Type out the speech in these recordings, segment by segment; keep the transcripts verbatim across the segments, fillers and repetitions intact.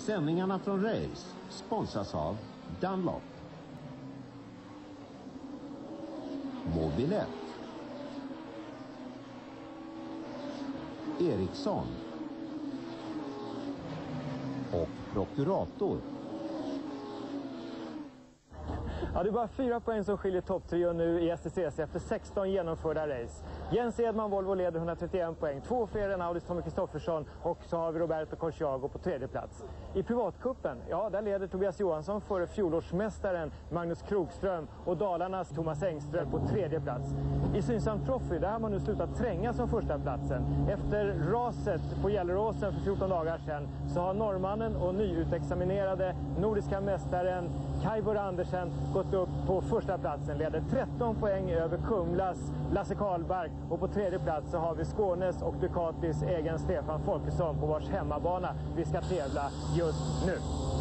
Sändningarna från race sponsras av Dunlop, Mobilett, Ericsson och Prokurator. Ja, det är bara fyra poäng som skiljer topptrio nu i S T C C efter sexton genomförda race. Jens Edman Volvo leder hundratrettioen poäng, två fler än Audis Tommy Kristoffersson, och så har vi Roberto Corsiago på tredje plats. I privatkuppen, ja, där leder Tobias Johansson före fjolårsmästaren Magnus Krogström och Dalarnas Thomas Engström på tredje plats. I Synsam Trophy, där har man nu slutat tränga som första platsen. Efter raset på Gelleråsen för fjorton dagar sedan så har norrmannen och nyutexaminerade nordiska mästaren Kajbor Andersen gått upp på första platsen, leder tretton poäng över Kumlas Lasse Karlbark, och på tredje plats så har vi Skånes och Ducatis egen Stefan Folkesson på vars hemmabana vi ska tävla just nu.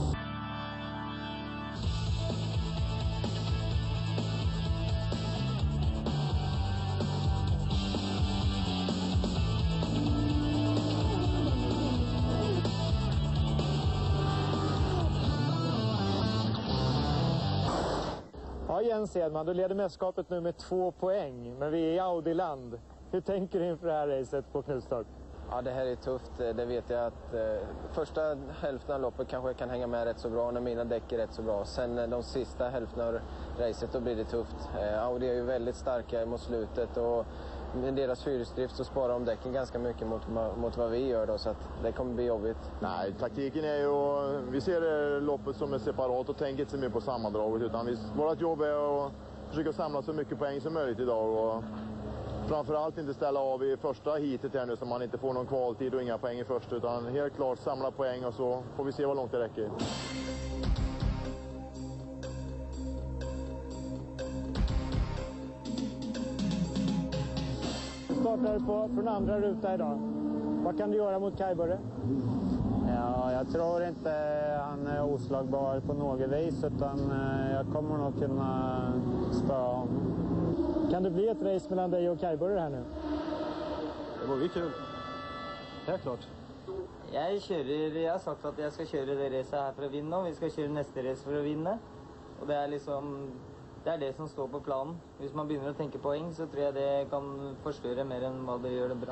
Ja, Jens Edman, du leder mästerskapet nu med två poäng, men vi är i Audi-land. Hur tänker du inför det här racet på Knutstorp? Ja, det här är tufft. Det vet jag att eh, första hälften av loppet kanske jag kan hänga med rätt så bra när mina däck är rätt så bra. Sen eh, de sista hälften av racet, då blir det tufft. Eh, Audi är ju väldigt starka mot slutet, och med deras fyrhjulsdrift så sparar de däcken ganska mycket mot, mot vad vi gör då, så att det kommer bli jobbigt. Nej, taktiken är ju, vi ser det loppet som är separat och tänker inte så mycket på sammandraget, utan vi, vårt jobb är att försöka samla så mycket poäng som möjligt idag, och framförallt inte ställa av i första heatet här nu så man inte får någon kvaltid och inga poäng i första, utan helt klart samla poäng, och så får vi se vad långt det räcker. Startar på från andra ruta idag. Vad kan du göra mot Kajbor? Ja, jag tror inte han är oslagbar på något vis, utan jag kommer nog kunna spöa honom. Kan det bli ett race mellan dig och Kajbor här nu? Det vore kul. Helt klart. Jag kör, jag har sagt att jag ska köra det racet här för att vinna, och vi ska köra nästa race för att vinna. Och det är liksom det är det som står på planen. Hvis man börjar att tänka poäng så tror jag det kan förstöra mer än vad det gör det bra.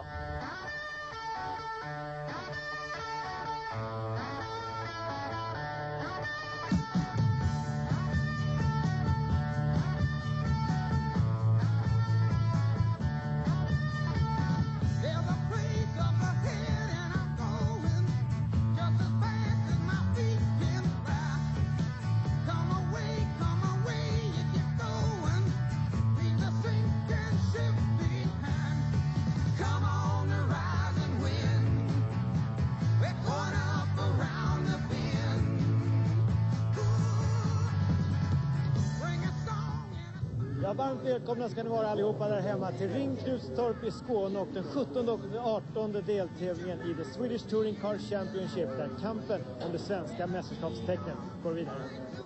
Ja, varmt välkomna ska ni vara allihopa där hemma till Ring Knutstorp i Skåne och den sjuttonde och artonde deltävlingen i The Swedish Touring Car Championship, där kampen om det svenska mästerskapstecknet går vidare.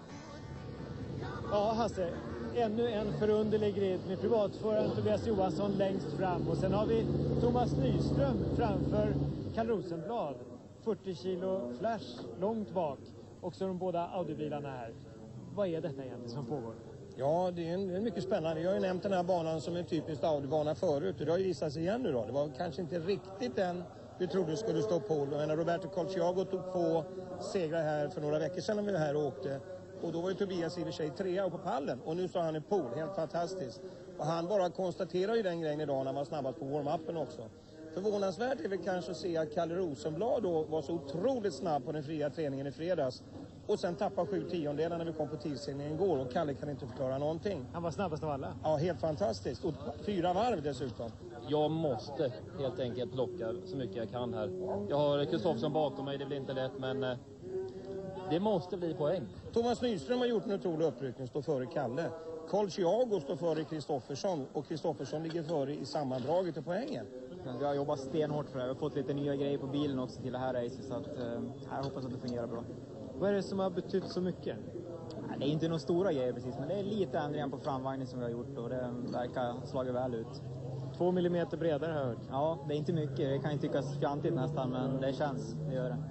Ja, Hasse, ännu en förunderlig grid med privatföraren Tobias Johansson längst fram, och sen har vi Thomas Nyström framför Kalle Rosenblad, fyrtio kilo flash långt bak, och så de båda Audi-bilarna här. Vad är detta egentligen som pågår? Ja, det är, en, det är mycket spännande. Jag har ju nämnt den här banan som en typisk Audi-bana förut, och det har ju visat sig igen nu då. Det var kanske inte riktigt den vi trodde skulle stå på. Men Roberto Corsiago tog på segrar här för några veckor sedan när vi var här och åkte. Och då var ju Tobias i och för sig trea och på pallen. Och nu står han i pool, helt fantastiskt. Och han bara konstaterar ju den grejen idag när han var snabbast på warm-upen också. Förvånansvärt är väl kanske att se att Kalle Rosenblad då var så otroligt snabb på den fria träningen i fredags. Och sen tappar sju tiondelar när vi kom på tidsinningen igår, och Kalle kan inte förklara någonting. Han var snabbast av alla. Ja, helt fantastiskt. Och fyra varv dessutom. Jag måste helt enkelt plocka så mycket jag kan här. Jag har Kristoffersson bakom mig, det blir inte lätt, men eh, det måste bli poäng. Thomas Nyström har gjort en otrolig uppryckning, står före Kalle. Corsiago står före Kristoffersson, och Kristoffersson ligger före i sammandraget i poängen. Vi har jobbat stenhårt för det. Vi har fått lite nya grejer på bilen också till det här racet, så att, eh, jag hoppas att det fungerar bra. Vad är det som har betytt så mycket? Det är inte några stora grejer precis, men det är lite ändringar på framvagnen som vi har gjort, och det verkar slagit väl ut. Två millimeter bredare har jag hört. Ja, det är inte mycket. Det kan ju tyckas fjantigt nästan, men det känns, det gör det.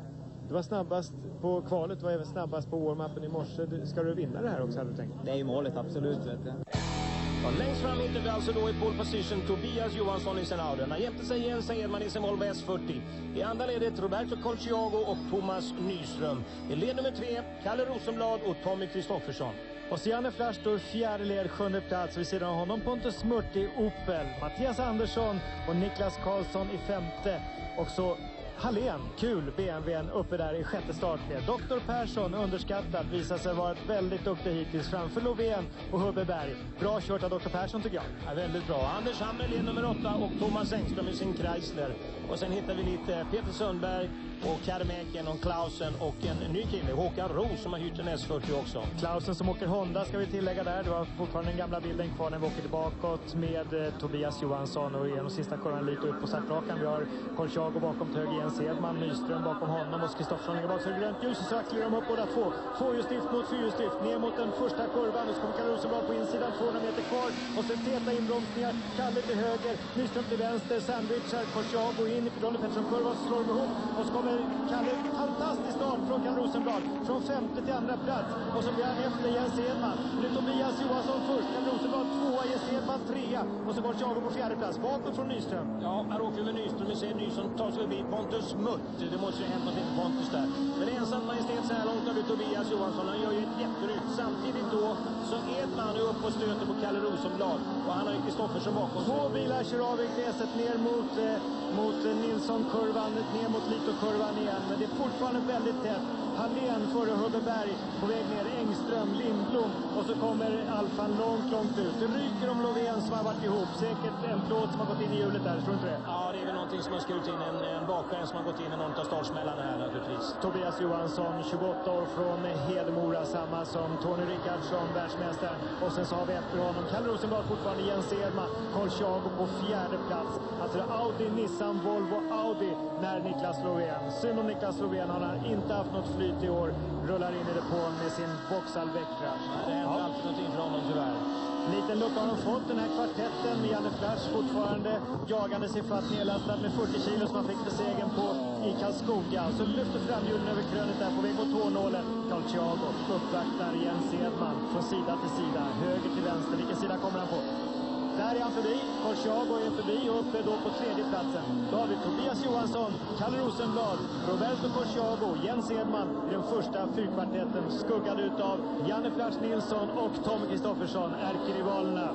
Du var snabbast på kvalet, du var även snabbast på warm-upen i morse. Ska du vinna det här också, hade du tänkt? Det är ju målet, absolut. Vet du. Ja, längst fram hittar vi alltså då i pole position Tobias Johansson i sin Audi. Han jämte sig Jens Edman i sin Volvo S fyrtio. I andra ledet Roberto Colciago och Thomas Nyström. I led nummer tre Kalle Rosenblad och Tommy Kristoffersson. Och så Janne Flash står fjärde led, sjunde plats. Vid sidan av honom Pontus Murt i Opel. Mattias Andersson och Niklas Karlsson i femte. Och så Hallén, kul, B M W:n uppe där i sjätte startled. doktor Persson, underskattad, visar sig vara väldigt duktig hittills framför Lovén och Hubbeberg. Bra kört av doktor Persson tycker jag. Ja, väldigt bra. Anders Hammer led nummer åtta och Thomas Engström i sin Chrysler. Och sen hittar vi lite Peter Sundberg och Karmäken och Klausen och en ny kille, Håkan Roos, som har hyrt en S fyrtio också. Klausen som åker Honda ska vi tillägga där. Det var fortfarande den gamla bilden kvar när vi åker bakåt med eh, Tobias Johansson och genom sista kurvan lite upp på startrakan. Vi har Colciago bakom till höger, Jens Edman, Nyström bakom honom och Kristoffersson ligger bak. Så grönt ljus och så axlar de upp båda två. Tvåhjulsdrift mot fyrhjulsdrift ner mot den första kurvan. Och så kommer Kalle Rosenblad på insidan, tvåhundra meter kvar. Och så täta inbromsningar. Kalle till höger, Nyström till vänster, sandwichar, Colciago in i Ronny Pettersson-kurvan, så slår de ihop. Och så kommer Kalle, fantastisk start från Kalle Rosenblad. Från femte till andra plats. Och så blir han efter Jens Edman. Nu Tobias Johansson först, Kalle Rosenblad tvåa, Jens Edman trea. Och så Colciago på fjärde plats, bakåt från Nyström. Ja, här åker vi Nyström. Vi ser Nyström tar sig förbi Pontus Mutt. Det måste ju hända till Pontus där. Men ensam majestät så här långt har vi Tobias Johansson. Han gör ju ett jätteryck. Samtidigt då så Edman är upp och stöter på Kalle Rosenblad. Och han har ju Kristoffersson bakom sig. Två bilar kör av i gräset ner mot, eh, mot eh, Nilsson-kurvan, ner mot Lito-kurvan igen. Men det är fortfarande väldigt tätt. Hallén före Hubbeberg på väg ner, Engström, Lindblom och så kommer Alfan långt, långt ut. Det ryker om Lovén som har varit ihop. Säkert en plåt som har gått in i hjulet där, tror du inte det? Ja, det är väl någonting som har skurit in, en, en bakvän som har gått in i någon av startsmällarna här naturligtvis. Tobias Johansson, tjugoåtta år från Hedemora, samma som Tony Rickardsson, världsmästaren. Och sen så har vi efter honom Kalle Rosenblad, fortfarande Jens Edman, Colciago på fjärde plats. Alltså Audi, Nissan, Volvo, Audi när Niklas Lovén. Synd om Niklas Lovén, han har inte haft något flyt i år, rullar in i depån med sin Vauxhall Vectra. Det händer ja. alltid någonting för honom tyvärr. Liten lucka har de fått, den här kvartetten med Janne Flash fortfarande jagande sig fatt nedlastad med fyrtio kilo som han fick för segern på i Karlskoga. Så lyfter framhjulen över krönet där på väg mot tårnålen. Colciago uppvaktar Jens Edman från sida till sida, höger till vänster. Vilken sida kommer han på? Där är han förbi, Colciago är förbi och uppe då på tredje platsen. Då har vi Tobias Johansson, Kalle Rosenblad, Roberto Colciago, Jens Edman i den första fyrkvartetten, skuggad utav Janne Flash Nilsson och Tommy Kristoffersson, ärkerivalerna.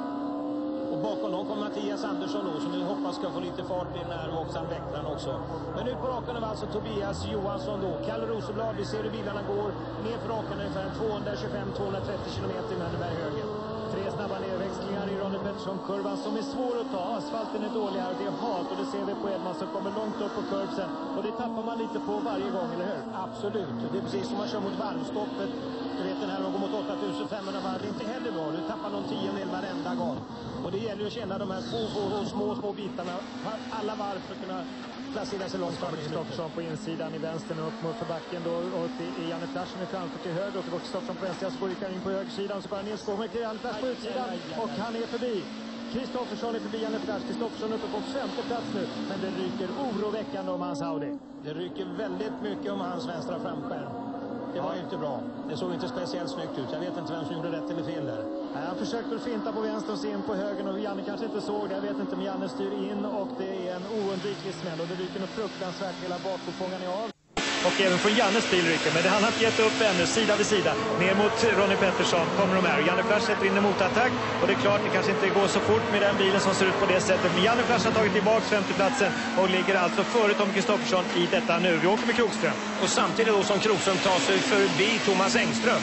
Och bakom dem kommer Mattias Andersson då, som vi hoppas ska få lite fart i den här Vauxhall Vectran också. Men ut på rakan är alltså Tobias Johansson då. Kalle Rosenblad, vi ser hur bilarna går ner för rakan ungefär tvåhundratjugofem till tvåhundratrettio kilometer med Mönneberg höger. Tre snabba nedväxlingar i Ronny Pettersson-kurvan som är svår att ta. Asfalten är dålig här, det är halt och det ser vi på Edman som kommer långt upp på kurbsen. Och det tappar man lite på varje gång, eller hur? Absolut, det är precis som man kör mot varvstoppet. Du vet den här de går mot åtta tusen femhundra varv, det är inte heller bra. Du tappar någon tiondel varenda gång. Och det gäller ju att känna de här två, två, två små, små bitarna. Alla varv för att kunna placera sig långt fram. Kristoffersson på insidan i vänstern upp mot för backen då. Och i Janne Flash som är framför till höger. Och så går Kristoffersson på vänster, så går han in på högersidan. Så går han ner, så kommer Janne Flash på utsidan. Och han är förbi. Kristoffersson är förbi Janne Flash. Kristoffersson uppe på femte plats nu. Men det ryker oroväckande om hans Audi. Det ryker väldigt mycket om hans vänstra framskärm. Det var ju inte bra. Det såg inte speciellt snyggt ut. Jag vet inte vem som gjorde rätt eller fel där. Nej, han försökte finta på vänster och se in på höger och Janne kanske inte såg det. Jag vet inte, men Janne styr in och det är en oundviklig smäll och det ryker något fruktansvärt. Hela bakpåfångan är av. Och även från Jannes bil ryker, men det han har gett upp ännu, sida vid sida. Ner mot Ronny Pettersson kommer de här. Janne Flash sätter in en motattack och det är klart, det kanske inte går så fort med den bilen som ser ut på det sättet. Men Janne Flash har tagit tillbaka femteplatsen och ligger alltså före Tom Kristoffersson i detta nu. Vi åker med Krokström. Och samtidigt då som Krokström tar sig förbi Thomas Engström.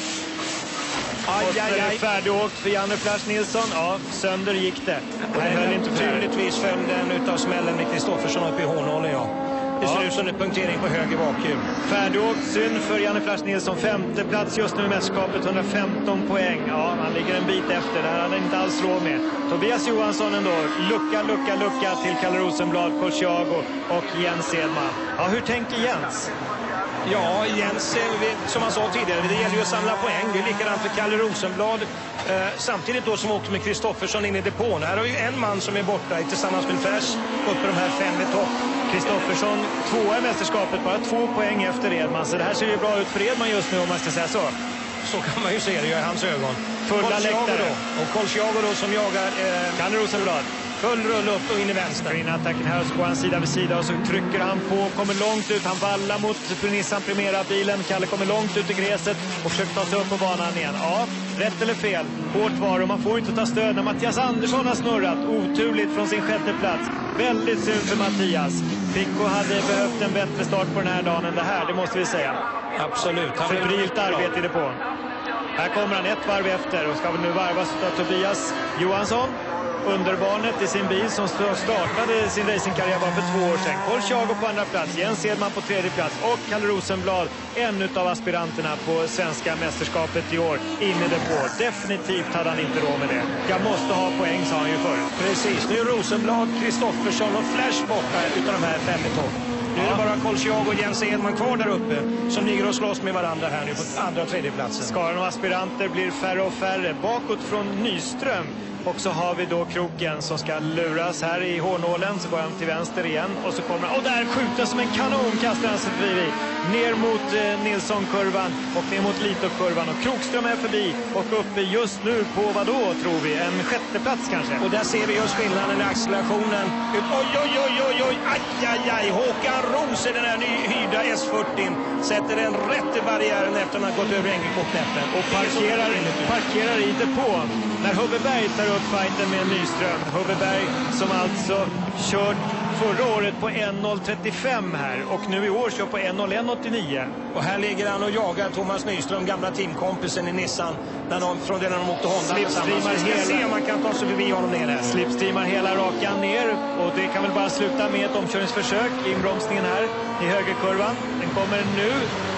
Aj, aj, aj. Färdigåkt för Janne Flash Nilsson. Ja, sönder gick det. Och det höll inte tydligtvis följden utav smällen med Kristoffersson upp i hårnålen, ja. Det ser ja. ut som en punktering på höger bakhjul. Färdigåkt, synd för Janne Flash Nilsson. Femte plats just nu i mästerskapet, hundrafemton poäng. Ja, han ligger en bit efter. Det här hade inte alls råd med. Tobias Johansson ändå. Lucka, lucka, lucka till Kalle Rosenblad, Colciago och Jens Edman. Ja, hur tänker Jens? Ja, Jens, som han sa tidigare, det gäller ju att samla poäng. Det är likadant för Kalle Rosenblad. Eh, samtidigt då som åker med Kristoffersson in i depån. Här har vi ju en man som är borta tillsammans med Färs uppe de här fem i topp. Kristoffersson tvåa i mästerskapet, bara två poäng efter Edman. Så det här ser ju bra ut för Edman just nu, om man ska säga så. Så kan man ju se det i hans ögon. Fulla läktare. Och Kolsjago då som jagar eh, Kalle Rosenblad. Full rull upp och in i vänster. In attacken här, så går han sida vid sida och så trycker han på, kommer långt ut. Han vallar mot Nissan Primera-bilen. Kalle kommer långt ut i gräset och försöker ta sig upp på banan igen. Ja, rätt eller fel. Hårt var och man får inte ta stöd när Mattias Andersson har snurrat. Oturligt från sin sjätte plats. Väldigt synd för Mattias. Pico hade behövt en bättre start på den här dagen än det här, det måste vi säga. Absolut. Febrilt arbete i depån. Här kommer han ett varv efter och ska väl nu varvas av Tobias Johansson. Underbarnet i sin bil som startade sin racingkarriär bara för två år sedan. Kolsjago på andra plats, Jens Edman på tredje plats och Kalle Rosenblad, en av aspiranterna på svenska mästerskapet i år, in i depå. Definitivt hade han inte råd med det. Jag måste ha poäng, sa han ju förr. Precis, nu är Rosenblad, Kristoffersson och Flash borta utav de här fem i topp. Nu är det bara Kolsjago och Jens Edman kvar där uppe som ligger och slåss med varandra här nu på andra och tredje platsen. Skaran av aspiranter blir färre och färre. Bakåt från Nyström. Och så har vi då kroken som ska luras här i hårnålen. Så går han till vänster igen. Och så kommer han. Och där skjuter som en kanon, kastar han sig förbi. Ner mot eh, Nilsson-kurvan och ner mot Lito-kurvan. Och Krokström är förbi och uppe just nu på vad då tror vi? En sjätte plats kanske. Och där ser vi just skillnaden i accelerationen. Oj, oj, oj, oj, oj, aj, aj, aj. Håkan Roos i den här nyhyrda S fyrtio sätter en rätt i barriären efter att han gått över engelkåknäppen. Och parkerar, parkerar i depån. När Hubbeberg tar upp fighten med Nyström. Hubbeberg som alltså kört förra året på en noll trettiofem här och nu i år kör på en noll ett åttionio. Och här ligger han och jagar Thomas Nyström, gamla teamkompisen i Nissan, när de, från det när de åkte Honda tillsammans. Vi ska se om man kan ta sig förbi honom ner här. Slipstreamar hela rakan ner och det kan väl bara sluta med ett omkörningsförsök. Inbromsningen här i högerkurvan. Den kommer nu.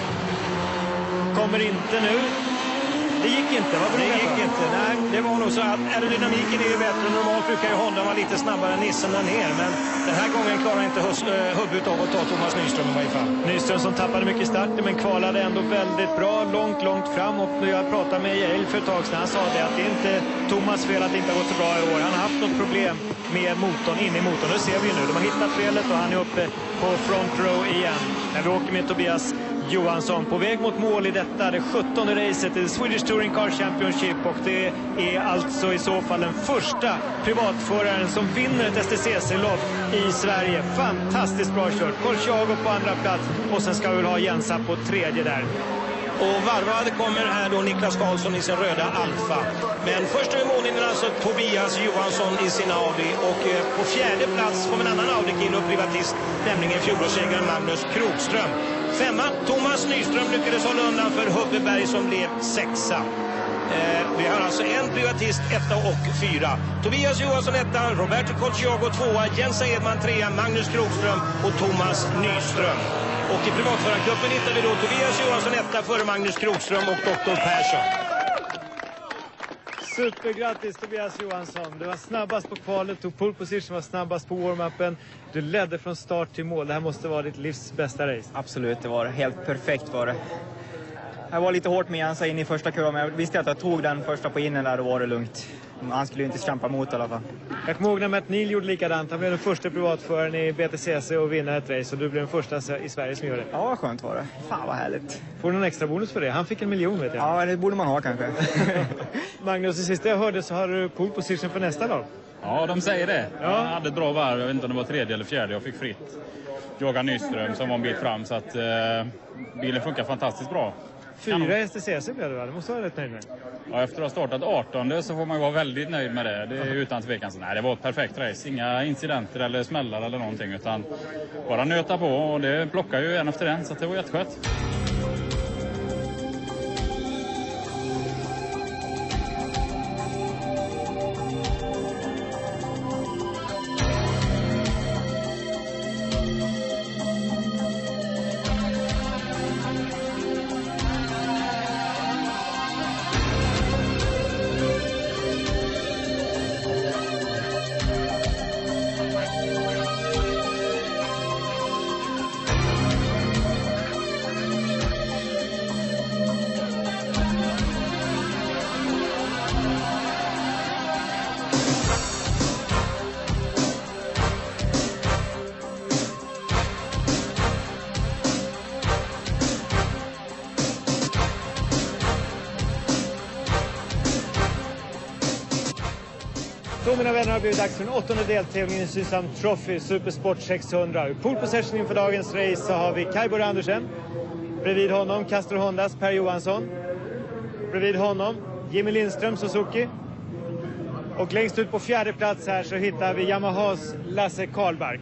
Kommer inte nu. Det gick inte, vad det gick på? inte. Nej, det var nog så att aerodynamiken är ju bättre. Normalt brukar ju Honda vara lite snabbare än Nissan där ner. Men den här gången klarar inte huvudet av att ta Thomas Nyström i varje fall. Nyström som tappade mycket i starten men kvalade ändå väldigt bra. Långt, långt fram. Och när jag pratade med Jael för ett tag sedan, han sa det att det är inte Thomas fel att det inte har gått så bra i år. Han har haft något problem med motorn, in i motorn. Det ser vi ju nu. De har hittat felet och han är uppe på front row igen. När vi åker med Tobias Johansson på väg mot mål i detta, det sjuttonde racet i Swedish Touring Car Championship, och det är alltså i så fall den första privatföraren som vinner ett S T C C-lopp i Sverige. Fantastiskt bra kört. Kolsjago på andra plats och sen ska vi väl ha Jensa på tredje där. Och varvad kommer här då Niklas Karlsson i sin röda Alfa. Men först är mållinjen alltså Tobias Johansson i sin Audi. Och eh, på fjärde plats kommer en annan Audi-kille och privatist, nämligen fjolårssegraren Magnus Krokström. Femma, Thomas Nyström lyckades hålla undan för Hubbeberg som blev sexa. Eh, vi har alltså en privatist, etta och fyra. Tobias Johansson etta, Roberto Colciago tvåa, Jens Edman trea, Magnus Krokström och Thomas Nyström. Och i privatförarcupen hittar vi då Tobias Johansson etta före Magnus Krokström och doktor Persson. Supergrattis Tobias Johansson. Du var snabbast på kvalet, tog pole position, var snabbast på warm-upen. Du ledde från start till mål. Det här måste vara ditt livs bästa race. Absolut, det var helt perfekt var det. Jag var lite hårt med Jensa in i första kurvan, men jag visste att jag tog den första på innen där och var det lugnt. Han skulle ju inte kämpa mot i alla fall. Jag kommer ihåg när Matt Neal gjorde likadant. Han blev den första privatföraren i B T C C och vinna ett race. Och du blev den första i Sverige som gör det. Ja, vad skönt var det. Fan vad härligt. Får du någon extra bonus för det? Han fick en miljon, vet jag. Ja, det borde man ha kanske. Magnus, det sista jag hörde så har du pole position för nästa dag. Ja, de säger det. Ja. Jag hade ett bra varv. Jag vet inte om det var tredje eller fjärde. Jag fick fritt. Jaga Nyström som var en bit fram. Så att eh, bilen funkar fantastiskt bra. Fyra S T C C blev det, va? Det måste vara rätt nöjd med. Ja, efter att ha startat artonde så får man vara väldigt nöjd med det. Det är utan tvekan så. Nej, det var ett perfekt race. Inga incidenter eller smällar eller någonting. Utan bara nöta på, och det plockar ju en efter en. Så det var jätteskönt. Då, mina vänner, har det blivit dags för den åttonde deltävlingen i Sysam Trophy Supersport sexhundra. I pole position inför dagens race så har vi Kaj Andersen. Bredvid honom Castro Hondas Per Johansson. Bredvid honom Jimmy Lindström Suzuki. Och längst ut på fjärde plats här så hittar vi Yamahas Lasse Karlbark.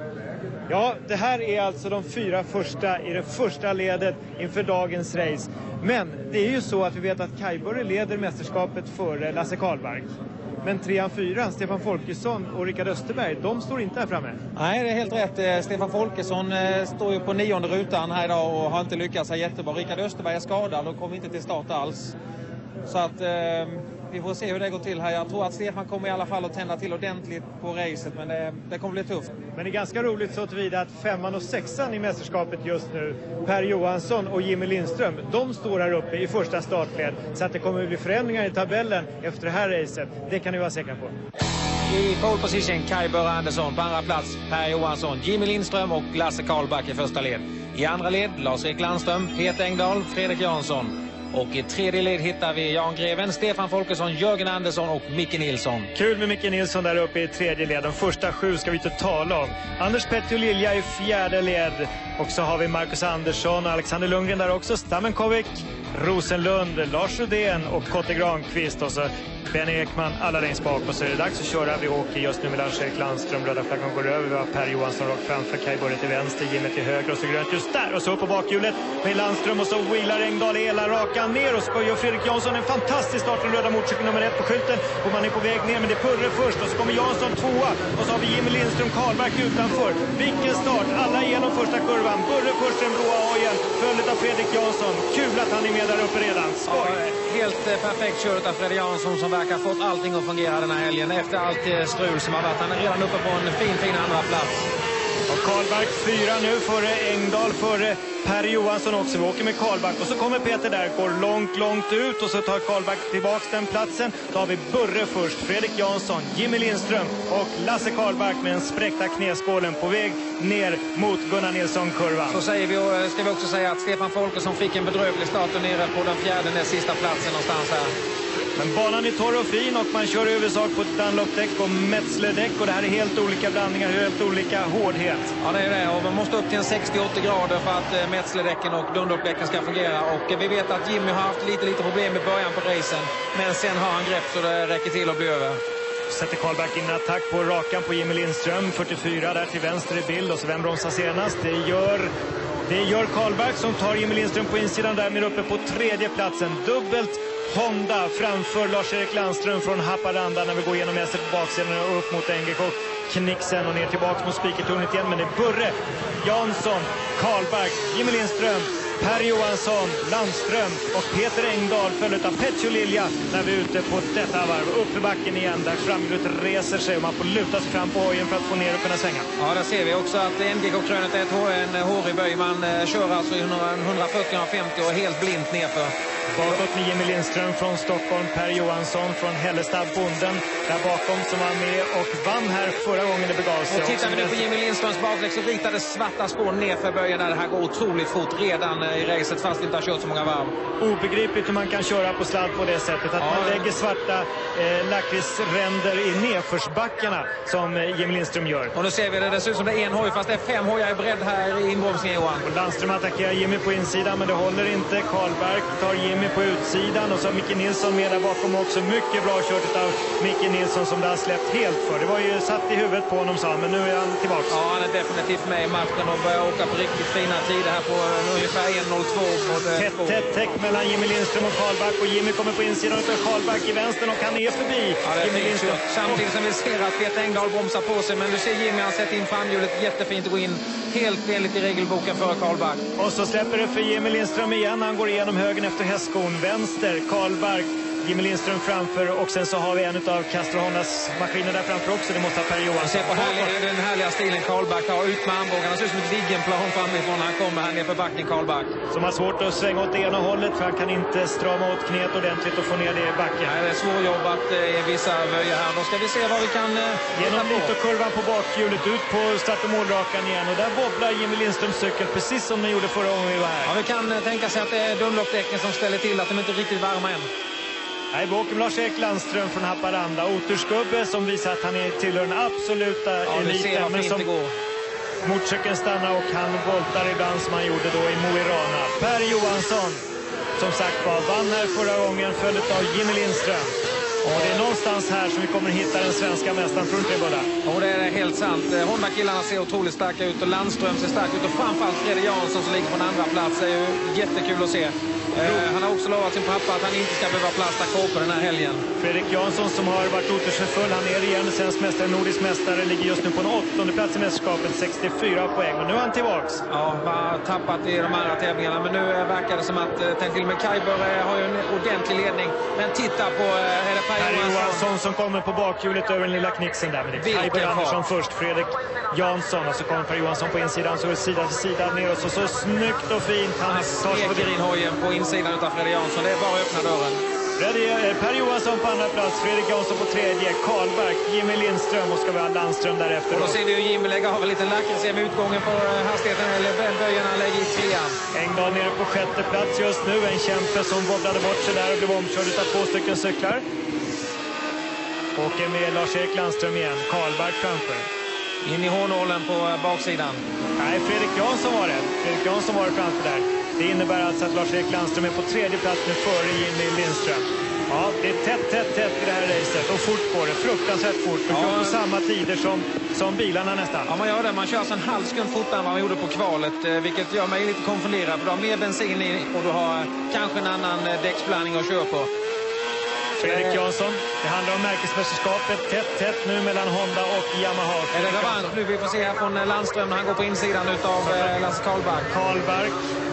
Ja, det här är alltså de fyra första i det första ledet inför dagens race. Men det är ju så att vi vet att Kaj Börre leder mästerskapet före Lasse Karlbark. Men trean, fyran, Stefan Folkesson och Rickard Österberg, de står inte här framme. Nej, det är helt rätt. Stefan Folkesson eh, står ju på nionde rutan här idag och har inte lyckats här jättebra. Rickard Österberg är skadad och kommer inte till start alls. Så att eh, vi får se hur det går till här. Jag tror att Stefan kommer i alla fall att tända till ordentligt på racet, men det, det kommer bli tufft. Men det är ganska roligt så tillvida att femman och sexan i mästerskapet just nu, Per Johansson och Jimmy Lindström, de står här uppe i första startled. Så att det kommer att bli förändringar i tabellen efter det här racet. Det kan ni vara säkra på. I pole position Kaj Börre Andersson, på andra plats Per Johansson, Jimmy Lindström och Lasse Karlbark i första led. I andra led Lars-Erik Landström, Peter Engdahl, Fredrik Jansson. Och i tredje led hittar vi Jan Greven, Stefan Folkesson, Jörgen Andersson och Micke Nilsson. Kul med Micke Nilsson där uppe i tredje led. De första sju ska vi inte tala om. Anders Petter Lilja i fjärde led. Och så har vi Marcus Andersson och Alexander Lundgren där också. Stammenkovic, Rosenlund, Lars Rudén och Kotte Granqvist. Och så Ben Ekman, alla längst bak. Och så är det dags att köra. Vi åker just nu med Lars-Erik Landström. Röda flaggan går över. Vi har Per Johansson rakt framför. Kaj Börre till vänster. Jimmy till höger. Och så grönt just där. Och så upp på bakhjulet med Landström. Och så wheelar Engdahl hela rakan ner. Och så gör Fredrik Jansson en fantastisk start. Den röda motorcykeln nummer ett på skylten. Och man är på väg ner. Men det är Purre först. Och så kommer Jansson tvåa. Och så har vi Jimmy Lindström Karlbark utanför. Vilken start. Alla igenom första kurvan. Purre först, den blåa hojen. Följt av Fredrik Jansson. Kul att han är med där uppe redan. Skoj. Ja, helt eh, perfekt kört av Fredrik Jansson som verkar ha fått allting att fungera den här helgen. Efter allt eh, strul som har varit. Han är redan uppe på en fin, fin andra plats. Och Karlbark fyra nu före Engdahl, före Per Johansson också. Vi åker med Karlbark och så kommer Peter där, går långt, långt ut och så tar Karlbark tillbaks den platsen. Då har vi Börre först, Fredrik Jansson, Jimmy Lindström och Lasse Karlbark med den spräckta knäskålen på väg ner mot Gunnar Nilsson-kurvan. Så säger vi, ska vi också säga att Stefan Folkesson fick en bedrövlig start nere på den fjärde, den sista platsen någonstans här. Men banan är torr och fin och man kör i huvudsak på Dunlop-däck och Metzler-däck. Och det här är helt olika blandningar, helt olika hårdhet. Ja, det är det. Och man måste upp till en sextio till åttio grader för att eh, Metzler-däcken och Dunlop-däcken ska fungera. Och eh, vi vet att Jimmy har haft lite, lite problem i början på racen. Men sen har han grepp så det räcker till att bli över. Sätter Karlbark in en attack på rakan på Jimmy Lindström. fyrtiofyra där till vänster i bild. Och så vem bromsar senast? Det gör... Det gör Karlbark som tar Jimmy Lindström på insidan där med uppe på tredje platsen. Dubbelt Honda framför Lars-Erik Landström från Haparanda när vi går igenom nästan på baksidan och upp mot Engek och Knixen och ner tillbaka mot spikertornet igen. Men det är Börre, Jansson, Karlbark, Jimmy Lindström, Per Johansson, Landström och Peter Engdahl följt av Petter Lilja när vi är ute på detta varv. Upp för backen igen där framhjulet reser sig och man får luta sig fram på hojen för att få ner och kunna svänga. Ja, där ser vi också att N G K-krönet är ett, en hårig böj. Man eh, kör alltså i hundrafyrtio till hundrafemtio och helt blint nerför. Bakåt med Jimmy Lindström från Stockholm, Per Johansson från Hällestad, bonden där bakom som var med och vann här förra gången det begav sig. Och tittar vi nu på Jimmy Lindströms baklägg så ritade svarta spår nerför böjen där det här går otroligt fort redan i racet fast inte har kört så många varv. Obegripligt hur man kan köra på sladd på det sättet. Att ja, man lägger svarta eh, lakritsränder i nedförsbackarna som eh, Jimmy Lindström gör. Och nu ser vi det, det ser ut som det är en hoj fast det är fem hojar i bredd här i inbromsningen, Johan. Och Landström attackerar Jimmy på insidan men det håller inte. Karlbark tar Jimmy på utsidan och så har Micke Nilsson med där bakom också. Mycket bra kört av Micke Nilsson som det har släppt helt för. Det var ju satt i huvudet på honom sa han, men nu är han tillbaka. Ja, han är definitivt med i matchen och börjar åka på riktigt fina tider här på ungefär ett noll två. Tätt, tätt, tätt mellan Jimmy Lindström och Karlbark och Jimmy kommer på insidan och Karlbark i vänstern och han är förbi. Ja, det är Jimmy Lindström. Samtidigt som vi ser att Peter Engdahl bromsar på sig, men du ser Jimmy han sätter in framhjulet jättefint och går in helt enligt i regelboken för Karlbark. Och så släpper det för Jimmy Lindström igen. Han går igenom högen efter hästskon. Vänster, Karlbark, Jimmy Lindström framför och sen så har vi en av Castro Hondas maskiner där framför också. Det måste ha Per Johansson. Se på härlig, den härliga stilen Karlbark har ut med armbågarna. Det ser ut som ett liggenplan framifrån när han kommer här ner på backen, Karlbark. Som har svårt att svänga åt det ena hållet för han kan inte strama åt knät ordentligt och få ner det i backen. Nej, det är svårjobbat i vissa vöjer här. Då ska vi se vad vi kan... Eh, Genom lite kurvan på bakhjulet ut på start- och målrakan igen. Och där wobblar Jimmy Lindströms cykel precis som den gjorde förra gången vi var här. Ja, vi kan tänka sig att det är Dunlop-däcken som ställer till att de inte är riktigt varma än. Nej, vi åker med Lars-Erik Landström från Haparanda. Otursgubbe som visar att han är tillhör den absoluta ja, eliten. Men som motorcykeln stannar och han voltar ibland som han gjorde då i Mo i Rana. Per Johansson, som sagt var, vann här förra gången, följt av Jimmy Lindström. Och det är någonstans här som vi kommer hitta den svenska mästaren, tror inte det båda? Ja, det är helt sant. Honda-killarna ser otroligt starka ut och Landström ser stark ut. Och framförallt Fredrik Jansson som ligger på en andra plats. Det är ju jättekul att se. Eh, han har också lovat sin pappa att han inte ska behöva plasta kåpor den här helgen. Fredrik Jansson som har varit otursfull, han är regerande svensk mästare, nordisk mästare, ligger just nu på en åttonde plats i mästerskapet, sextiofyra poäng. Och nu är han tillbaks. Ja, har tappat i de andra tävlingarna. Men nu verkar det som att eh, till och med Kajbör har ju en ordentlig ledning. Men titta på eh, är det Per Johansson. Johansson som kommer på bakhjulet över den lilla knixen där. Men det är Kajbör Andersson först, Fredrik Jansson. Och så kommer Per Johansson på insidan, så är det sida för sida ner. Och så, så snyggt och fint. Han, han smeker in hojen på insidan utav Fredrik Jansson. Det är bara att öppna dörren. Per Johansson på andra plats, Fredrik Jansson på tredje, Karlberg, Jimmy Lindström och ska vi ha Landström därefter. Och då ser vi ju Jimmy lägga av en liten lakrits med utgången på hastigheten, eller böjen han lägger i trean. Engdahl nere på sjätte plats just nu, en kämpe som wobblade bort sig där och blev omkörd utav två stycken cyklar. Åker med Lars-Erik Landström igen, Karlberg framför. In i hårnålen på baksidan. Nej, Fredrik Jansson var det. Fredrik Jansson var det framför där. Det innebär alltså att Lars-Erik Landström är på tredje plats nu före Jimmy Lindström. Ja, det är tätt, tätt, tätt i det här racet. Och fort på det. Fruktansvärt fort. De kör på samma tider som, som bilarna nästan. Ja, man gör det. Man kör så en halv sekund fortare än vad man gjorde på kvalet. Vilket gör mig lite konfunderad. För du har mer bensin i och du har kanske en annan däcksblandning att köra på. Fredrik Jansson, det handlar om märkesmästerskapet. Tätt, tätt nu mellan Honda och Yamaha. Är det revansch nu? Vi får se här från Landström när han går på insidan utav Lasse Karlberg. Karlberg.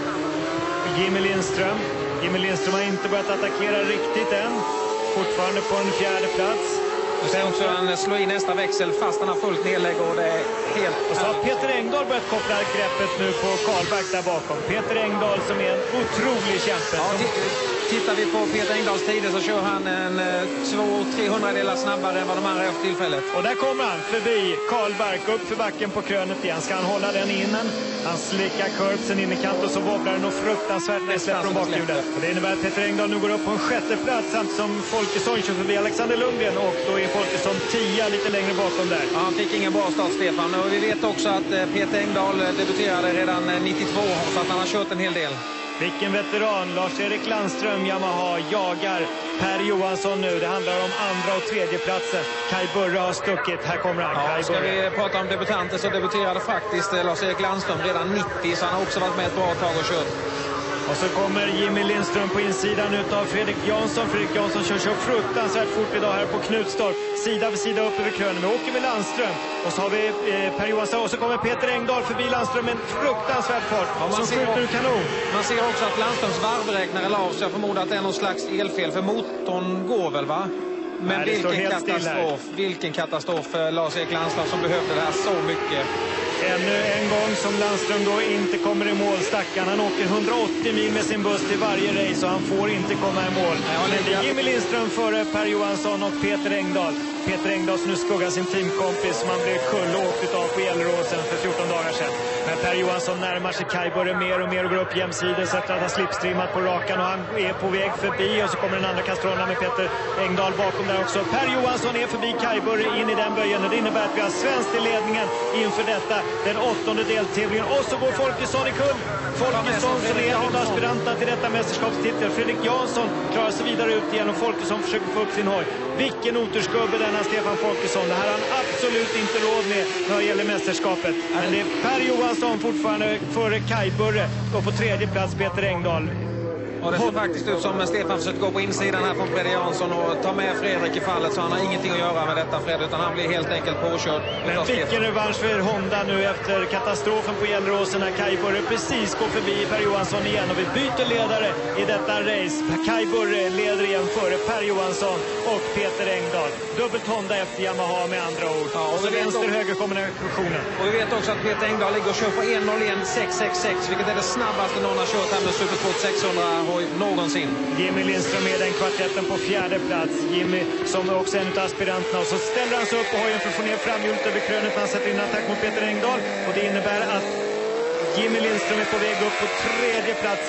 Jimmy Lindström. Jimmy Lindström har inte börjat attackera riktigt än. Fortfarande på en fjärde plats. Och sen också han slår i nästa växel fast han har fullt nedlägg och det är helt... Och så har Peter Engdahl börjat koppla greppet nu på Karlberg där bakom. Peter Engdahl som är en otrolig kämpe. Ja, tittar vi på Peter Engdahls tider så kör han en två tre hundradelar snabbare än vad de andra har haft tillfället. Och där kommer han förbi Karlberg upp för backen på krönet igen. Ska han hålla den innan? Han slickar kurbsen in i kant och så wobblar den och fruktansvärt nedsläpp från bakhjulet. Och det innebär att Peter Engdahl nu går upp på en sjätte plats samtidigt som Folkesson kör förbi Alexander Lundgren och då är Folkesson tia lite längre bakom där. Ja, han fick ingen bra start, Stefan. Och vi vet också att Peter Engdahl debuterade redan nittiotvå så att han har kört en hel del. Vilken veteran. Lars-Erik Landström, Yamaha, jagar Per Johansson nu. Det handlar om andra och tredje platsen. Kaj Burre har stuckit. Här kommer han. Ja, Kaj ska Burre. vi prata om debutanter så debuterade faktiskt Lars-Erik Landström redan nittio, så han har också varit med ett bra tag och kört. Och så kommer Jimmy Lindström på insidan utav Fredrik Jansson. Fredrik Jansson kör så fruktansvärt fort idag här på Knutstorp. Sida vid sida upp över krönen. Vi åker med Landström. Och så har vi eh, Per Johansson. Och så kommer Peter Engdahl förbi Landström med en fruktansvärt fart. Ja, som skjuter ur kanon. Man ser också att Landströms varvräknare la av, så jag förmodar att det är någon slags elfel. För motorn går väl, va? Men Nej, vilken katastrof. Vilken katastrof för Lars-Erik Landström som behövde det här så mycket. Ännu en gång som Landström då inte kommer i mål, stackarn. Han åker hundraåttio mil med sin buss till varje race och han får inte komma i mål. Men det är Jimmy Lindström före Per Johansson och Peter Engdahl. Peter Engdahl som nu skuggar sin teamkompis som han blev kullåkt av på Gelleråsen för fjorton dagar sedan. Men Per Johansson närmar sig Kaj Burre mer och mer och går upp jämsides efter att ha slipstreamat på rakan och han är på väg förbi och så kommer den andra kastrollen med Peter Engdahl bakom där också. Per Johansson är förbi Kaj Burre in i den böjen och det innebär att vi har svenskt i ledningen inför detta, den åttonde deltävlingen. Och så går Folkesson i kull. Folkesson som är en av aspiranterna till detta mästerskapstitel. Fredrik Jansson klarar sig vidare ut igen och Folkesson försöker få upp sin hoj. Vilken otursgubbe denna Stefan Folkesson. Det här har han absolut inte råd med när det gäller mästerskapet. Men det är Per Johansson fortfarande före Kaj Burre och på tredje plats Peter Engdahl. Och det ser faktiskt ut som Stefan försöker gå på insidan här från Fredrik Jansson och ta med Fredrik i fallet, så han har ingenting att göra med detta, Fred, utan han blir helt enkelt påkörd. Men vilken revansch för Honda nu efter katastrofen på Gelleråsen när Kaj Burre precis går förbi Per Johansson igen och vi byter ledare i detta race. Kaj Burre leder igen före Per Johansson och Peter Engdahl. Dubbelt Honda efter Yamaha med andra ord. Ja, och, och så vänster-höger kombinationen. Och vi vet också att Peter Engdahl ligger och kör på en noll ett sex sex sex, vilket är det snabbaste någon har kört här med Supersport sexhundra någonsin. Jimmy Lindström med den kvartetten på fjärde plats. Jimmy som är också en av aspiranterna. Och så ställer han sig upp på hojen för att få ner framhjulet över krönet när han sätter in en attack mot Peter Engdahl. Och det innebär att Jimmy Lindström är på väg upp på tredje platsen.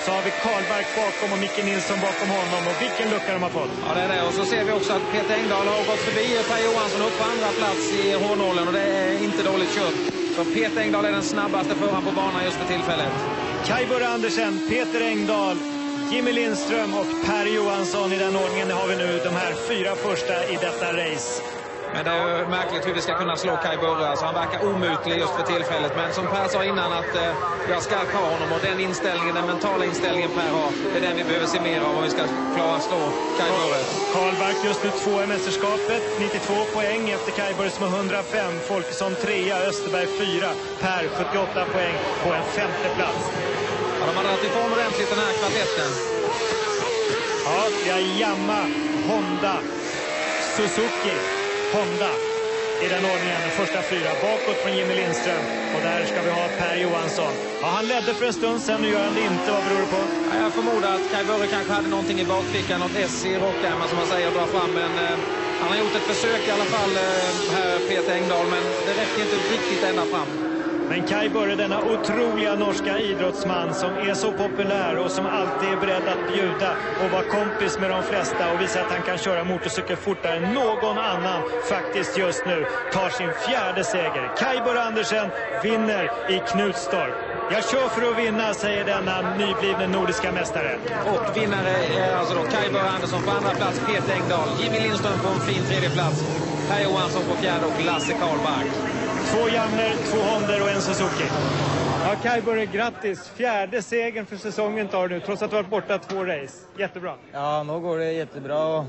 Så har vi Karlberg bakom och Micke Nilsson bakom honom. Och vilken lucka de har fått. Ja, det är det. Och så ser vi också att Peter Engdahl har gått förbi Per Johansson upp på andra plats i hårnålen. Och det är inte dåligt kört. Så Peter Engdahl är den snabbaste föraren på banan just för tillfället. Kaj Burre Andersen, Peter Engdahl, Jimmy Lindström och Per Johansson i den ordningen. Det har vi nu de här fyra första i detta race. Men det är ju märkligt hur vi ska kunna slå Kaj Burre. Alltså han verkar omutlig just för tillfället. Men som Per sa innan att eh, jag ska ha honom. Och den inställningen, den mentala inställningen Per har, det är den vi behöver se mer av om vi ska klara att slå Kaj Burre. Karlberg just nu två i mästerskapet. nittiotvå poäng efter Kaj Burre som har hundrafem. Folkesson trea, Österberg fyra. Per sjuttioåtta poäng på en femte plats. Ja, de har dragit ifrån ordentligt den här kvartetten. Ja, vi har Yamaha, Honda, Suzuki, Honda i den ordningen, den första fyra bakåt från Jimmy Lindström. Och där ska vi ha Per Johansson. Ja, han ledde för en stund sedan, nu gör han det inte. Vad beror det på? Ja, jag förmodar att Kaj Burre kanske hade någonting i bakfickan, något S i rockärmen som man säger att dra fram. Men eh, han har gjort ett försök i alla fall, eh, här Peter Engdahl, men det räcker inte riktigt ända fram. Men Kaj Burre, denna otroliga norska idrottsman som är så populär och som alltid är beredd att bjuda och vara kompis med de flesta och visa att han kan köra motorcykel fortare än någon annan faktiskt just nu, tar sin fjärde seger. Kaj Burre Andersen vinner i Knutstorp. Jag kör för att vinna, säger denna nyblivna nordiska mästare. Och vinnare är alltså då Kaj Burre Andersson på andra plats, Peter Engdahl, Jimmy Lindström på en fin tredje plats, Per Johansson på fjärde och Lasse Karlberg. Två Jamner, två Honder och en Suzuki. Ja, Kaj Burre, grattis. Fjärde segern för säsongen tar du nu, trots att du har varit borta två race. Jättebra. Ja, nu går det jättebra. Och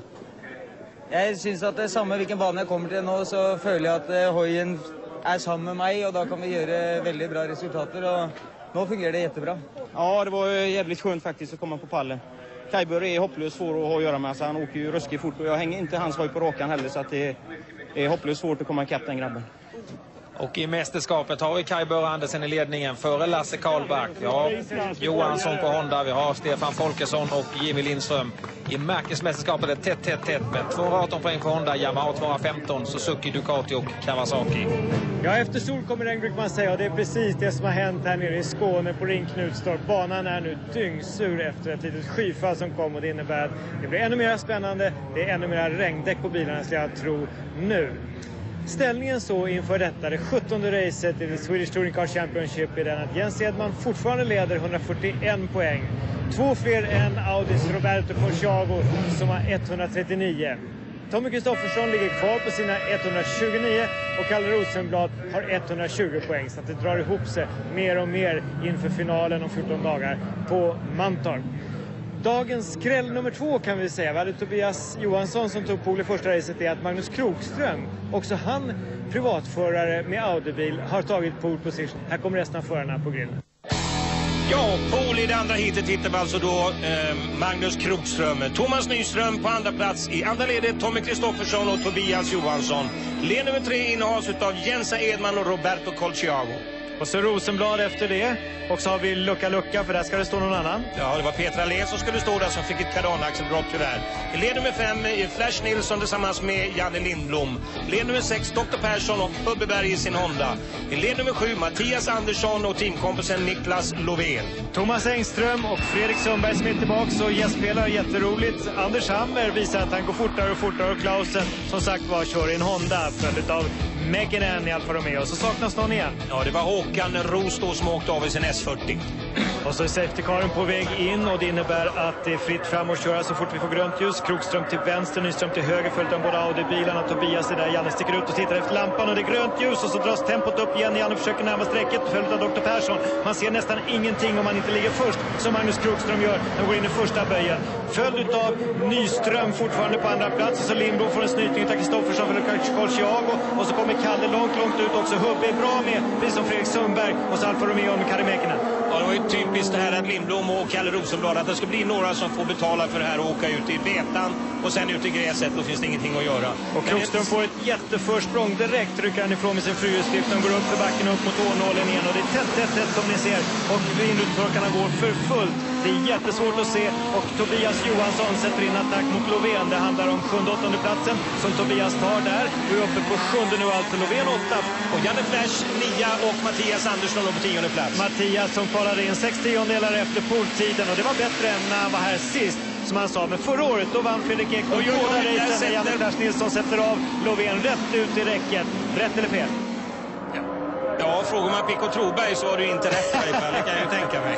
jag syns att det är samma vilken bana jag kommer till nu, så följer jag att hojen är samman med mig och då kan vi göra väldigt bra resultat. Och nu fungerar det jättebra. Ja, det var jävligt skönt faktiskt att komma på pallen. Kaj Burre är hopplöst svår att ha att göra med, så han åker ju ruskigt fort och jag hänger inte hans hoj på rakan heller, så att det är hopplöst svårt att komma ikapp den grabben. Och i mästerskapet har vi Kaj Burre Andersen i ledningen före Lasse Karlberg. Vi har Johansson på Honda, vi har Stefan Folkesson och Jimmy Lindström. I märkesmästerskapet är det tätt, tätt, tätt med tvåhundraarton poäng för Honda, Yamaha tvåhundrafemton, Suzuki, Ducati och Kawasaki. Ja, efter sol kommer regn brukar man säga, och det är precis det som har hänt här nere i Skåne på Ring Knutstorp. Banan är nu dyngsur efter ett litet skyfall som kom och det innebär att det blir ännu mer spännande. Det är ännu mer regndäck på bilarna, ska jag tro nu. Ställningen så inför detta, det sjuttonde racet i the Swedish Touring Car Championship, är den att Jens Edman fortfarande leder hundrafyrtioen poäng. Två fler än Audis Roberto Corsiago som har etthundratrettionio. Tommy Kristoffersson ligger kvar på sina etthundratjugonio och Kalle Rosenblad har etthundratjugo poäng. Så att det drar ihop sig mer och mer inför finalen om fjorton dagar på Mantorp. Dagens skräll nummer två kan vi säga. Vi hade Tobias Johansson som tog pole i första racet, är att Magnus Krokström, också han privatförare med Audi-bil, har tagit pole position. Här kommer resten av förarna på grillen. Ja, pole i det andra heatet hittar vi alltså då eh, Magnus Krokström. Thomas Nyström på andra plats. I andra ledet Tommy Kristoffersson och Tobias Johansson. Led nummer tre innehas av Jens Edman och Roberto Colciago. Och så Rosenblad efter det. Och så har vi lucka lucka, för där ska det stå någon annan. Ja, det var Petra Allén som skulle stå där, som fick ett kardanaxelbrott tyvärr. I led nummer fem är Flash Nilsson tillsammans med Janne Lindblom. Led nummer sex doktor Persson och Hubbeberg i sin Honda. I led nummer sju Mattias Andersson och teamkompisen Niklas Lovén. Thomas Engström och Fredrik Sundberg som är tillbaka och gästspelar, jätteroligt. Anders Hammer visar att han går fortare och fortare, och Klausen som sagt var kör i en Honda följd av Mäkinen i Alfa Romeo. Så saknas någon igen. Ja, det var Håkan Roos då som åkte av i sin S fyrtio. Och så är safety-caren på väg in, och det innebär att det är fritt fram och köra så fort vi får grönt ljus. Krokström till vänster, Nyström till höger, följt av båda Audi-bilarna. Tobias är där, Janne sticker ut och tittar efter lampan, och det är grönt ljus, och så dras tempot upp igen. Janne försöker närma sträcket, följt av doktor Persson. Man ser nästan ingenting om man inte ligger först, som Magnus Krokström gör. Han går in i första böjen. Följd av Nyström fortfarande på andra plats, och så Lindblom får en snytning av Kristoffersson för Colciago, och så kommer Kalle långt, långt ut också. Hubbe är bra med, precis som Fredrik Sundberg, och så Alfa Romeo med Kari Mäkinen. Ja, det var ju typiskt det här att Lindblom och Kalle Rosenblad, att det ska bli några som får betala för det här och åka ut i betan och sen ut i gräset, då finns det ingenting att göra. Och Krokström får ett jätteförsprång, direkt rycker han ifrån med sin frihjulsdrift. De går upp för backen upp mot årnålen igen, och det är tätt, tätt, tätt som ni ser. Och vindrutetorkarna går för fullt Det är jättesvårt att se och Tobias Johansson sätter in attack mot Lovén. Det handlar om sjunde åttonde platsen som Tobias tar där. Vi är uppe på sjunde nu, alltså Lovén åtta. Och Janne Flash nia och Mattias Andersson på tionde plats. Mattias som kvalade in sex tiondelar efter poltiden och det var bättre än när han var här sist. Som han sa, men förra året då vann Fredrik Ekholm båda racen. Janne Flash Nilsson sätter av Lovén rätt ut i räcket. Rätt eller fel? Ja, frågar man Pico Troberg så var det inte rätt i alla fall, det kan jag ju tänka mig.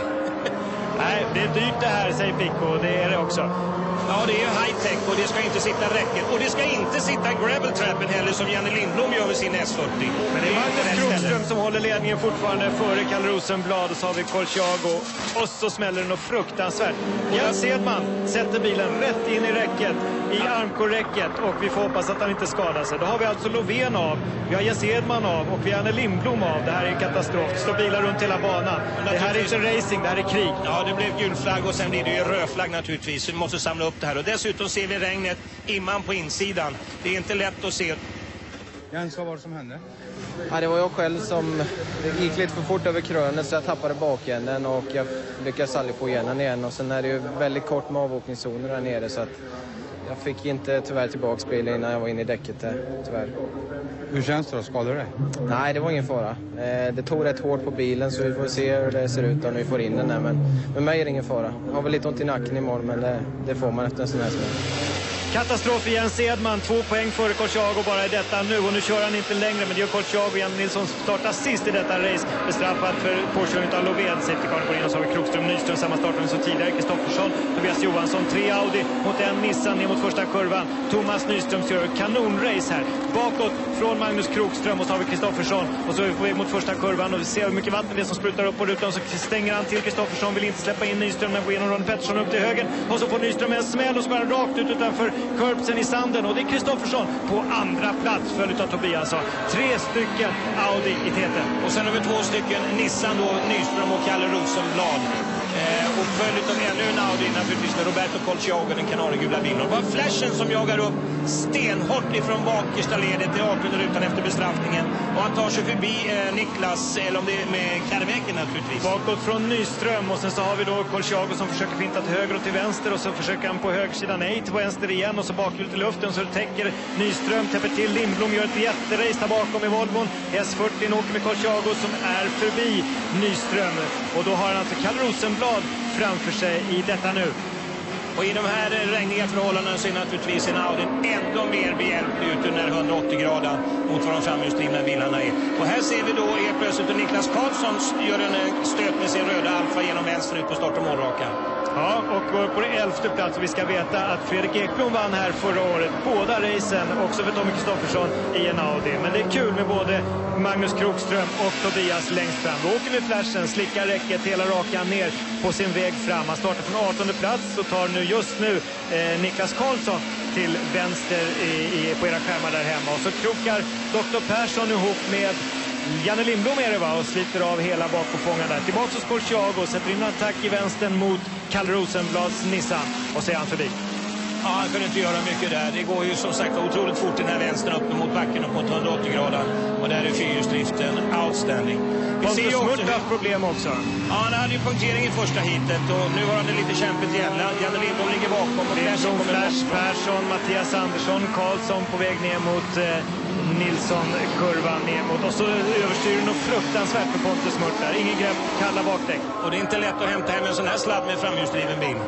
Nej, det är dyrt det här, säger Pico, det är det också. Ja, det är ju high-tech och det ska inte sitta räcket. Och det ska inte sitta gravel-trappen heller som Janne Lindblom gör med sin S fyrtio. Men det är Magnus Krokström som håller ledningen fortfarande före Kalle Rosenblad. Och så har vi Colciago. Och så smäller det något fruktansvärt. Jens Edman sätter bilen rätt in i räcket. I armkorräcket. Och vi får hoppas att han inte skadar sig. Då har vi alltså Lovén av. Vi har Jens Edman av. Och vi har Janne Lindblom av. Det här är en katastrof. Det står bilar runt hela banan. Det här är inte racing, det här är krig. Ja, det blev gul flagg och sen blir det ju rödflagg naturligtvis. Vi måste samla upp det här. Och dessutom ser vi regnet imman på insidan. Det är inte lätt att se. Jens, vad var det som hände? Ja, det var jag själv som gick lite för fort över krönet så jag tappade bakänden och jag lyckades aldrig få igen den igen. Och sen är det ju väldigt kort med avåkningszoner där nere så att jag fick inte tyvärr tillbaka bilen innan jag var inne i däcket där, tyvärr. Hur känns det då? Skadade du dig? Nej, det var ingen fara. Det tog rätt hårt på bilen så vi får se hur det ser ut när vi får in den där. Men med mig är det ingen fara. Jag har väl lite ont i nacken imorgon men det, det får man efter en sån här smäll. Katastrof igen Sedman, två poäng före Colciago bara i detta nu och nu kör han inte längre men det gör Colciago. Janne Nilsson startar sist i detta race bestraffat för påkörning av Lovén. Safety car går in och så har vi Krokström Nyström samma startare som tidigare. Kristoffersson, Tobias Johansson, tre Audi mot en Nissan ner mot första kurvan. Thomas Nyström gör kanonrace här. Bakåt från Magnus Krokström och så har vi Kristoffersson och så är vi på väg mot första kurvan och vi ser hur mycket vatten det är som sprutar upp på rutan så stänger han till. Kristoffersson vill inte släppa in Nyström när går igenom Ron Pettersson upp till höger och så får Nyström en smäll och så går han rakt ut utanför Curbsen i sanden och det är Kristoffersson på andra plats följt av Tobias. Tre stycken Audi i täten. Och sen har vi två stycken Nissan då, Nyström och Kalle Rosenblad. Eh, och följt av ännu en Audi naturligtvis med Roberto Colciago, den kanariegula bilen. Och det var Flashen som jagar upp stenhårt ifrån bakersta ledet i artonde rutan efter bestraffningen. Och han tar sig förbi eh, Niklas, eller om det är med Kärrväken naturligtvis. Bakåt från Nyström och sen så har vi då Colciago som försöker finta till höger och till vänster och så försöker han på högersidan nej till vänster igen och så bakhjulet i luften så det täcker Nyström, täpper till Lindblom, gör ett jätterace där bakom i Volvon. S fyrtio åker med Colciago som är förbi Nyström och då har han alltså Kalle Rosenblad framför sig i detta nu. Och i de här regniga förhållandena så är naturligtvis en Audi ändå mer behjälplig ut ur den här hundraåttio grader mot vad de framhjulsdrivna bilarna är. Och här ser vi då helt plötsligt att Niklas Karlsson gör en stöt med sin röda Alfa genom vänster ut på start och målrakan. Ja, och går på det elfte plats. Och vi ska veta att Fredrik Ekholm vann här förra året. Båda racen, också för Tommy Kristoffersson i en Audi. Men det är kul med både Magnus Krokström och Tobias längst fram. Då åker vi Flashen, slickar räcket hela rakan ner på sin väg fram. Han startar från artonde plats och tar nu just nu eh, Niklas Karlsson till vänster i, i, på era skärmar där hemma. Och så krokar doktor Persson ihop med Janne Lindblom är det va och sliter av hela bakpåfångarna där. Tillbaka hos Colciago, sätter in en attack i vänstern mot Kalle Rosenblads Nissan och så är han förbi. Ja, han kunde inte göra mycket där. Det går ju som sagt otroligt fort den här vänstern upp mot backen upp mot hundraåttio grader. Och där är fyrhjulsdriften outstanding. Vi ser ju också haft problem också. Ja, han hade ju punktering i första hitet och nu har han det lite kämpigt igen. Janne Lindblom ligger bakom. Och Lindblom, Flash, Persson, Mattias Andersson, Karlsson på väg ner mot eh, Nilsson, kurvan ner mot. Och så överstyr något fruktansvärt på Pontus Mört där. Ingen grepp, kalla bakdäck. Och det är inte lätt att hämta hem en sån här sladd med framhjulsdriven bil.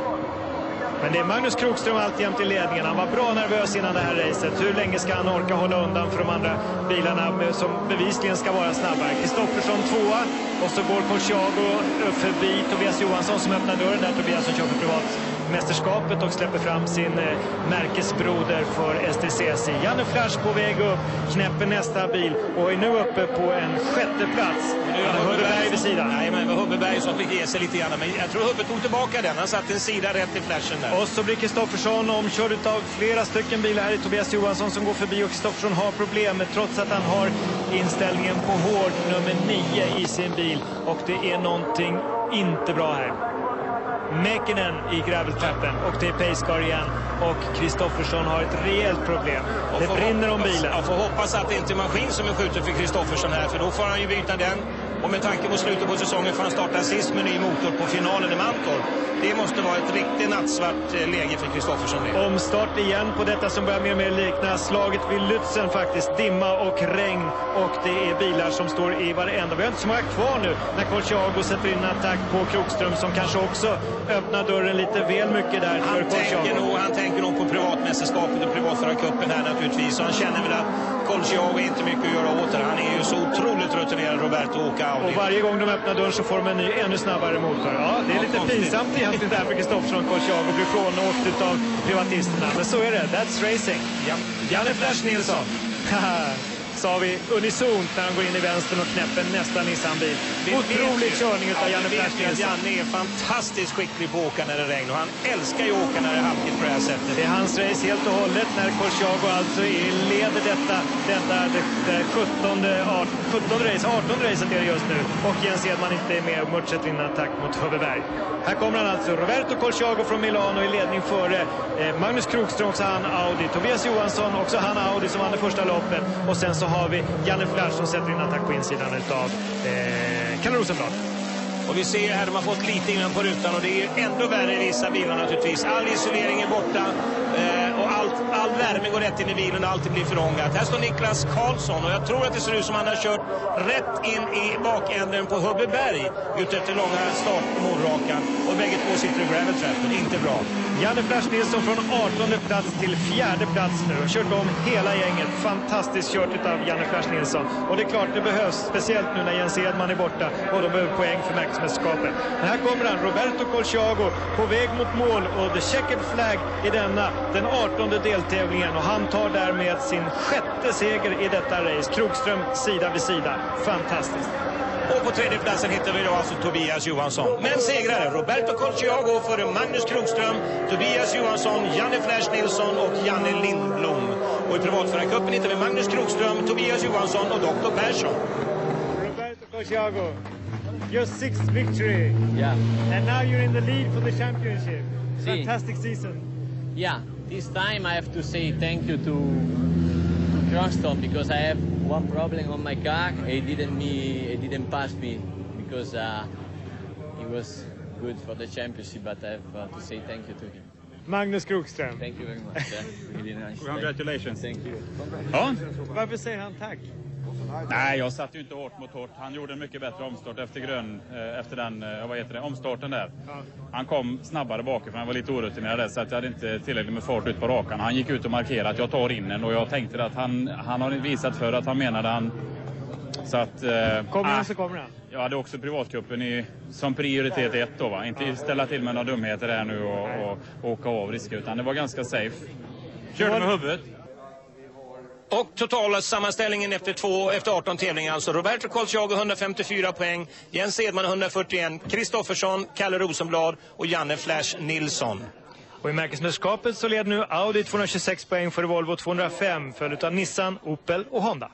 Men det är Magnus Krokström alltjämt i ledningen. Han var bra nervös innan det här racet. Hur länge ska han orka hålla undan för de andra bilarna som bevisligen ska vara snabbare? Kristoffersson tvåa och så går Colciago förbi Tobias Johansson som öppnar dörren där. Tobias som kör för privatmästerskapet och släpper fram sin eh, märkesbroder för S T C C. Janne Flash på väg upp, knäpper nästa bil och är nu uppe på en sjätte plats. Han har Hubbeberg vid sidan. Nej, men Hubbeberg som fick ge sig lite grann. Men jag tror Hubbe tog tillbaka den. Han satte en sida rätt i Flashen där. Och så blir Kristoffersson omkörd av flera stycken bilar här i Tobias Johansson som går förbi och Kristoffersson har problem trots att han har inställningen på hård nummer nio i sin bil. Och det är någonting inte bra här. Mäkinen i graveltrappen och det är Pacecar igen och Kristoffersson har ett rejält problem. Det brinner om bilen. Jag får hoppas att det inte är maskin som är skjuten för Kristoffersson här för då får han ju byta den Och med tanke på slutet på säsongen får han starta sist med ny motor på finalen i Mantorp. Det måste vara ett riktigt nattsvart läge för Kristoffersson. Omstart igen på detta som börjar mer och mer likna slaget vid Lützen faktiskt. Dimma och regn och det är bilar som står i varenda. Vi har inte så många kvar nu när Colciago sätter in en attack på Krokström som kanske också öppnar dörren lite väl mycket där för han tänker, nog, han tänker nog på privatmästerskapet och privatförarcupen här naturligtvis. Och han känner väl att Colciago är inte mycket att göra åt det. Han är ju så otroligt rutinerad, Roberto, åka Audi. Och varje gång de öppnar dörren så får de en ny, ännu snabbare motor. Ja, det är lite pinsamt egentligen där för Kristoffersson och Colciago blir frånåkt av privatisterna. Men så är det, that's racing. Ja. Janne Flash Nilsson. Sa vi unisont när han går in i vänstern och knäpper nästa Nissan-bil. Otrolig körning utav ja, Janne Flash Nilsson. Janne är fantastiskt skicklig på att åka när det regnar. Och han älskar ju att åka när det är halkigt på det här sättet. Det är hans race helt och hållet när Colciago alltså leder detta, detta det, det sjuttonde, sjuttonde race, artonde racet är det just nu. Och Jens Edman inte är med och Murtset vinner attack mot Höverberg. Här kommer han alltså, Roberto Colciago från Milano i ledning före eh, Magnus Krokström, också han Audi. Tobias Johansson, också han Audi som vann det första loppet. Och sen så har vi Janne Flash som sätter in attack på insidan av eh, Kalle Rosenblad. Och vi ser här, de har fått lite innan på rutan och det är ändå värre i vissa bilar naturligtvis. All isolering är borta eh, och allt, all värme går rätt in i bilen och allt blir förångat. Här står Niklas Karlsson och jag tror att det ser ut som han har kört rätt in i bakänden på Hubbeberg ute efter långa start på målrakan. Och bägge två sitter i gravel-trappen, inte bra. Janne Flash Nilsson från artonde plats till fjärde plats nu och kört om hela gänget. Fantastiskt kört utav Janne Flash Nilsson. Och det är klart det behövs, speciellt nu när Jens Edman är borta och de behöver poäng för mästerskapet. Men här kommer han, Roberto Colciago, på väg mot mål och the checkered flag i denna, den artonde deltävlingen. Och han tar därmed sin sjätte seger i detta race. Krokström sida vid sida. Fantastiskt. Och på tredje platsen hittar vi då alltså Tobias Johansson. Men segrare, Roberto Colciago före Magnus Krokström, Tobias Johansson, Janne Flash Nilsson och Janne Lindblom. Och i privatförarcupen hittar vi Magnus Krokström, Tobias Johansson och doktor Persson. Roberto Colciago, your sixth victory. Yeah. And now you're in the lead for the championship. See. Fantastic season. Yeah, this time I have to say thank you to, to Knutstorp because I have one problem on my car. He didn't me, he didn't pass me because uh, he was good for the championship. But I have uh, to say thank you to him. Magnus Krokström. Thank you very much. Yeah, really nice. Congratulations. Thank you. Ja. Varför säger han tack? Nej, jag satt ju inte hårt mot hårt. Han gjorde en mycket bättre omstart efter grön, efter den, vad heter det, omstarten där. Ja. Han kom snabbare bakifrån, han var lite orutinerad där, så att jag hade inte tillräckligt med fart ut på rakan. Han gick ut och markerade att jag tar in den och jag tänkte att han, han har visat för att han menade han. Så att... Eh, kommer han så kommer han. Jag hade också privatkuppen i, som prioritet ett då, va? Inte ställa till med några dumheter där nu och, och, och åka av risker, utan det var ganska safe. Körde med huvudet. Och totala sammanställningen efter, två, efter arton tävlingar, alltså Roberto Colciago hundrafemtiofyra poäng, Jens Edman hundrafyrtioen, Kristoffersson, Kalle Rosenblad och Janne Flash Nilsson. Och i märkesmästerskapet så leder nu Audi tvåhundratjugosex poäng för Volvo tvåhundrafem, följt av Nissan, Opel och Honda.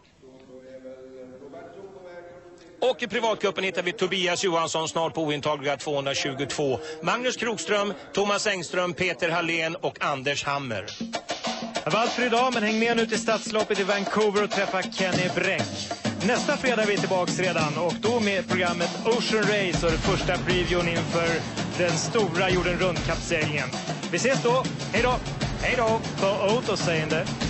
Och i privatkuppen hittar vi Tobias Johansson snart på ointagliga tvåhundratjugotvå. Magnus Krokström, Thomas Engström, Peter Hallén och Anders Hammer. Det var allt för idag, men häng med nu till stadsloppet i Vancouver och träffa Kenny Bränk. Nästa fredag är vi tillbaka redan och då med programmet Ocean Race och den första previewn inför den stora jorden runt kappseglingen. Vi ses då. Hej då! Hej då! På Autosägande.